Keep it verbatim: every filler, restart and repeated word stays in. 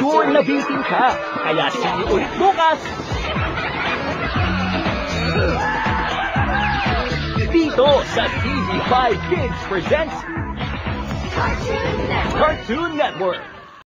sure na bitin ka. Kaya see you ulit bukas! Dito sa T V five Kids presents Cartoon Network. Cartoon Network.